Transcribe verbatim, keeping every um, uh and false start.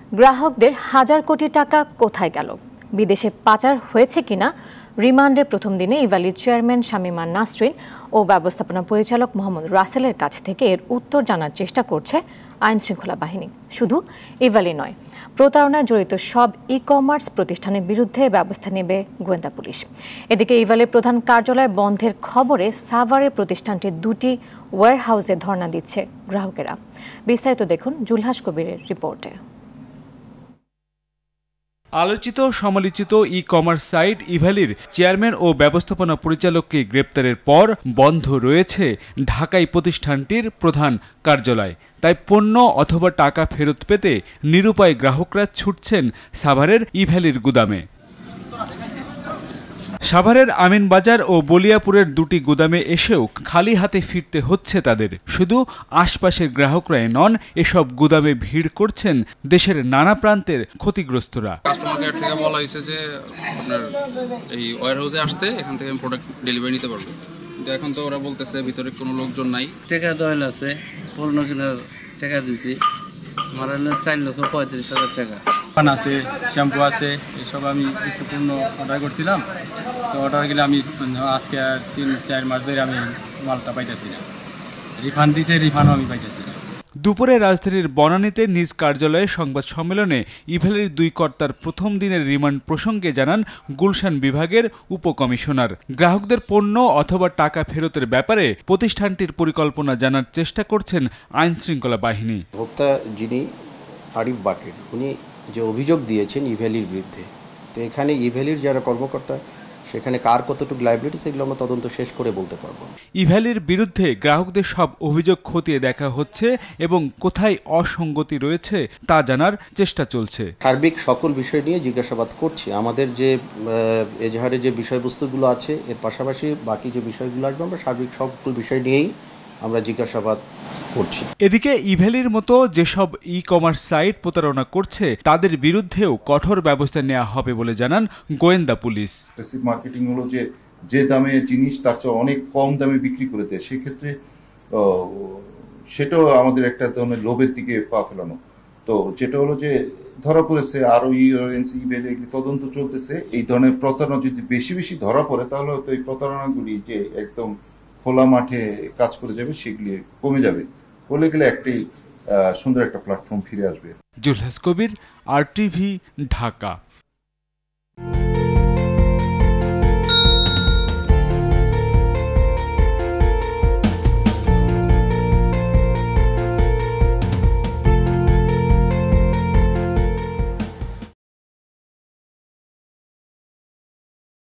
গ্রাহকদের হাজার কোটি টাকা কোথায় গেল, বিদেশে পাচার হয়েছে কিনা রিমান্ডে প্রথম দিনে ইভালির চেয়ারম্যান শামীমা নাসরিন ও ব্যবস্থাপনা পরিচালক মোহাম্মদ রাসেলের কাছ থেকে এর উত্তর জানার চেষ্টা করছে আইন শৃঙ্খলা বাহিনী। শুধু ইভালি নয়, প্রতারণায় জড়িত সব ই কমার্স প্রতিষ্ঠানের বিরুদ্ধে ব্যবস্থা নেবে গোয়েন্দা পুলিশ। এদিকে ইভালির প্রধান কার্যালয় বন্ধের খবরে সাভারের প্রতিষ্ঠানটির দুটি ওয়্যারহাউসে ধর্ণা দিচ্ছে গ্রাহকেরা। বিস্তারিত দেখুন জুলহাস কবিরের রিপোর্টে। আলোচিত সমালোচিত ই কমার্স সাইট ইভালির চেয়ারম্যান ও ব্যবস্থাপনা পরিচালককে গ্রেপ্তারের পর বন্ধ রয়েছে ঢাকাই প্রতিষ্ঠানটির প্রধান কার্যালয়। তাই পণ্য অথবা টাকা ফেরত পেতে নিরুপায় গ্রাহকরা ছুটছেন সাভারের ইভালির গুদামে। সাভারের আমিনবাজার ও বলিয়াপুরের দুটি গুদামে এসেও খালি হাতে ফিরতে হচ্ছে তাদের। শুধু আশপাশের গ্রাহকরাই নন, এসব গুদামে ভিড় করছেন দেশের নানা প্রান্তের ক্ষতিগ্রস্তরা। কাস্টমার কেয়ার থেকে বলা হয়েছে যে আপনার এই ওয়্যারহাউসে আসতে, এখান থেকে আমি প্রোডাক্ট ডেলিভারি নিতে পারবো, কিন্তু এখন তো ওরা বলতেছে ভিতরে কোনো লোকজন নাই। টাকা দয়াল আছে, পণ্য কেনার টাকা দিছি, আমার চার লক্ষ পঁয়ত্রিশ হাজার টাকা আছে, শ্যাম্পু আছে, এসব আমি কিছু পণ্য অর্ডার করছিলাম। তো অর্ডার গেলে আমি আজকে তিন চার মাস ধরে আমি মালটা পাইতেছি না, রিফান্ড দিছে, রিফান্ডও আমি পাইতেছি না। দুপুরে রাজধানীর বনানীতে নিজ কার্যালয়ে সংবাদ সম্মেলনে ইভালির দুই কর্তার প্রথম দিনের রিমান্ড প্রসঙ্গে জানান গুলশান বিভাগের উপকমিশনার। গ্রাহকদের পণ্য অথবা টাকা ফেরতের ব্যাপারে প্রতিষ্ঠানটির পরিকল্পনা জানার চেষ্টা করছেন আইন শৃঙ্খলা বাহিনী। ভোক্তা যিনি আরিফ বাকের, উনি যে অভিযোগ দিয়েছেন ইভ্যালির বিরুদ্ধে, তো এখানে ইভ্যালির যারা কর্মকর্তা সেখানে কার কতটুকু লাইবিলিটি সেগুলো আমরা তদন্ত শেষ করে বলতে পারবো। ইভ্যালির বিরুদ্ধে গ্রাহকদের সব অভিযোগ খতিয়ে দেখা হচ্ছে এবং কোথায় অসঙ্গতি রয়েছে তা জানার চেষ্টা চলছে। সার্বিক সকল বিষয় নিয়ে জিজ্ঞাসাবাদ করছি। আমাদের যে এজাহারে যে বিষয়বস্তুগুলো আছে এর পাশাপাশি বাকি যে বিষয়গুলো আসবে, আমরা সার্বিক সকল বিষয় নিয়েই আমরা জিজ্ঞাসাবাদ করছি। এদিকে ইভ্যালির মতো যেসব ই কমার্স সাইট প্রতারণা করছে তাদের বিরুদ্ধেও কঠোর ব্যবস্থা নেওয়া হবে বলে জানান গোয়েন্দা পুলিশ। প্যাসিভ মার্কেটিং হলো যে যে দামে জিনিস তার চেয়ে অনেক কম দামে বিক্রি করে দেয়, সেক্ষেত্রে সেটাও আমাদের একটা ধরনের লোভের দিকে পা ফেলানো। তো যেটা হলো যে ধরা পড়েছে, আরো ইভ্যালি তদন্ত চলতেছে। এই ধরনের প্রতারণা যদি বেশি বেশি ধরা পড়ে তাহলে হয়তো এই প্রতারণাগুলি যে একদম খোলা মাঠে কাজ করে যাবে সেগুলি কমে যাবে, বলে গেলে একটি সুন্দর একটা প্ল্যাটফর্ম ফিরে আসবে। Zulhas Kabir, R TV, Dhaka.